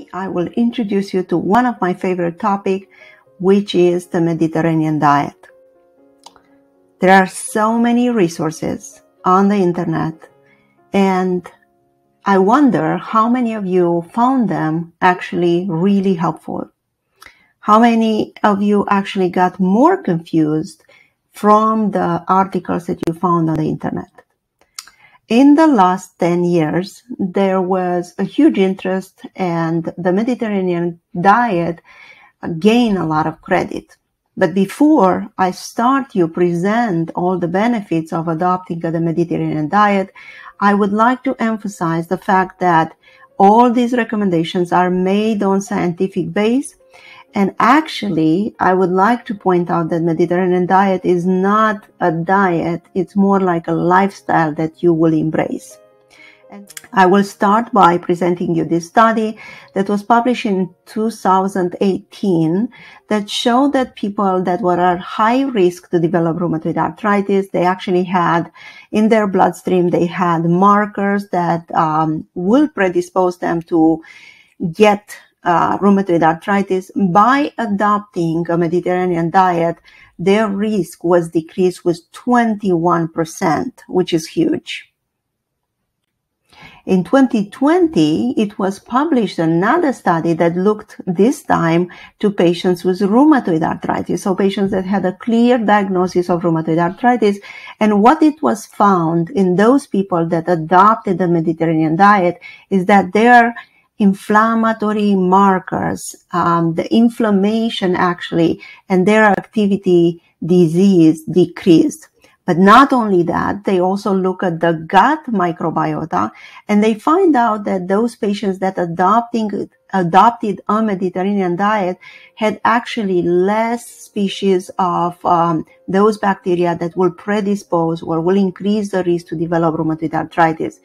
Today, I will introduce you to one of my favorite topics, which is the Mediterranean diet. There are so many resources on the internet, and I wonder how many of you found them actually really helpful. How many of you actually got more confused from the articles that you found on the internet? In the last 10 years, there was a huge interest, and the Mediterranean diet gained a lot of credit. But before I start to present all the benefits of adopting the Mediterranean diet, I would like to emphasize the fact that all these recommendations are made on scientific base. And actually, I would like to point out that Mediterranean diet is not a diet. It's more like a lifestyle that you will embrace. And I will start by presenting you this study that was published in 2018 that showed that people that were at high risk to develop rheumatoid arthritis, they actually had in their bloodstream, they had markers that will predispose them to get rheumatoid arthritis. By adopting a Mediterranean diet, their risk was decreased with 21%, which is huge. In 2020, it was published another study that looked this time to patients with rheumatoid arthritis, so patients that had a clear diagnosis of rheumatoid arthritis. And what it was found in those people that adopted the Mediterranean diet is that their inflammatory markers, the inflammation actually, and their activity disease decreased. But not only that, they also look at the gut microbiota, and they find out that those patients that adopted a Mediterranean diet had actually less species of those bacteria that will predispose or will increase the risk to develop rheumatoid arthritis.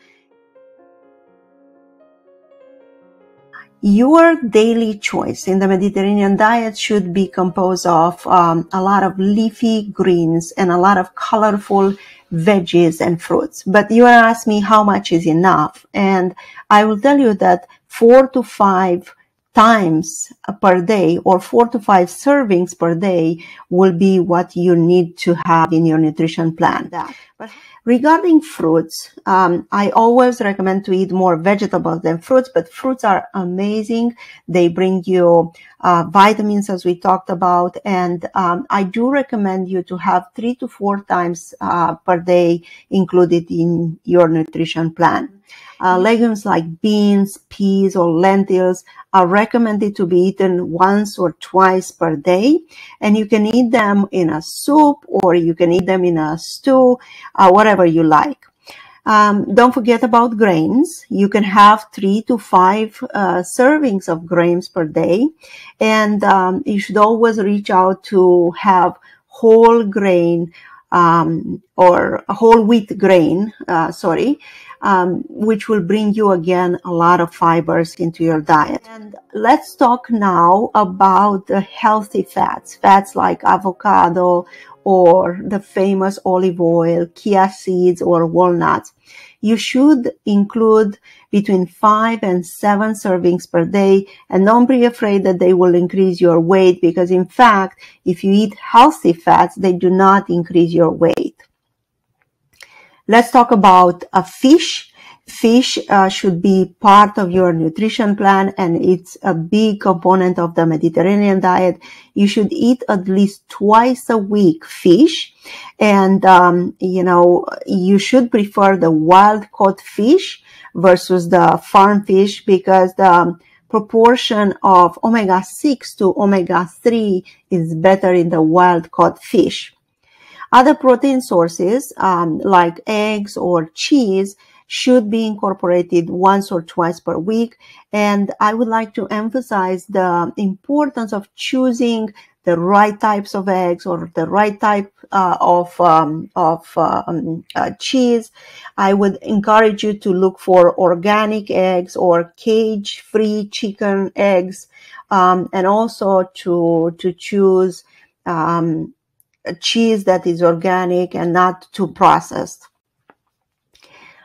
Your daily choice in the Mediterranean diet should be composed of a lot of leafy greens and a lot of colorful veggies and fruits. But you ask me how much is enough, and I will tell you that 4 to 5 times per day or 4 to 5 servings per day will be what you need to have in your nutrition plan. But regarding fruits, I always recommend to eat more vegetables than fruits, but fruits are amazing. They bring you vitamins, as we talked about, and I do recommend you to have 3 to 4 times per day included in your nutrition plan. Legumes like beans, peas, or lentils are recommended to be eaten once or twice per day, and you can eat them in a soup or you can eat them in a stew, whatever you like. Don't forget about grains. You can have 3 to 5 servings of grains per day, and you should always reach out to have whole grain or whole wheat grain, which will bring you again a lot of fibers into your diet. And let's talk now about the healthy fats like avocado or the famous olive oil, chia seeds, or walnuts. You should include between 5 and 7 servings per day, and don't be afraid that they will increase your weight, because in fact, if you eat healthy fats, they do not increase your weight. Let's talk about fish. Fish should be part of your nutrition plan, and it's a big component of the Mediterranean diet. You should eat at least twice a week fish, and you should prefer the wild caught fish versus the farm fish, because the proportion of omega-6 to omega-3 is better in the wild caught fish. Other protein sources like eggs or cheese should be incorporated once or twice per week. And I would like to emphasize the importance of choosing the right types of eggs or the right type of cheese. I would encourage you to look for organic eggs or cage-free chicken eggs, and also to choose a cheese that is organic and not too processed.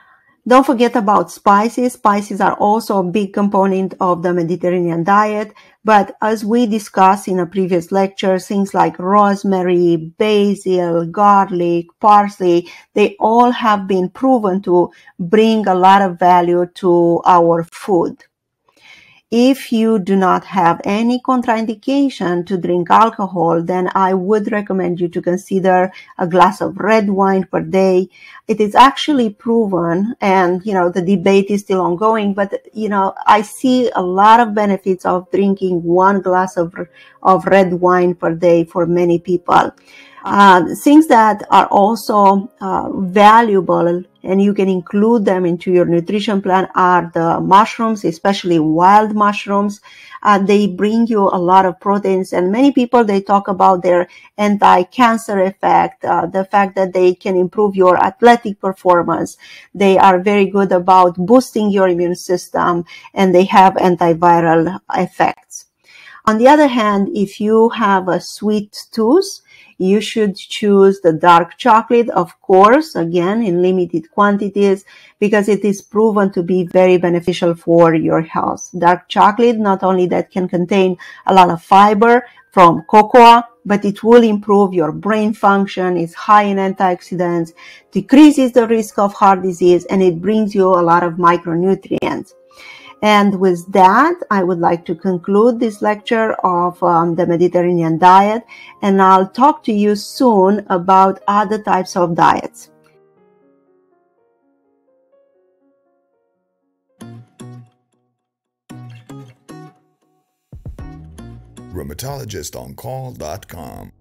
Don't forget about spices. Spices are also a big component of the Mediterranean diet. But as we discussed in a previous lecture, things like rosemary, basil, garlic, parsley, they all have been proven to bring a lot of value to our food. If you do not have any contraindication to drink alcohol, then I would recommend you to consider a glass of red wine per day. It is actually proven, and the debate is still ongoing, but I see a lot of benefits of drinking one glass of red wine per day for many people. Things that are also valuable, and you can include them into your nutrition plan, are the mushrooms, especially wild mushrooms. They bring you a lot of proteins, and many people, they talk about their anti-cancer effect, the fact that they can improve your athletic performance. They are very good about boosting your immune system, and they have antiviral effects. On the other hand, if you have a sweet tooth, you should choose the dark chocolate, of course, again, in limited quantities, because it is proven to be very beneficial for your health. Dark chocolate, not only that can contain a lot of fiber from cocoa, but it will improve your brain function, is high in antioxidants, decreases the risk of heart disease, and it brings you a lot of micronutrients. And with that, I would like to conclude this lecture of the Mediterranean diet, and I'll talk to you soon about other types of diets. rheumatologist OnCall.com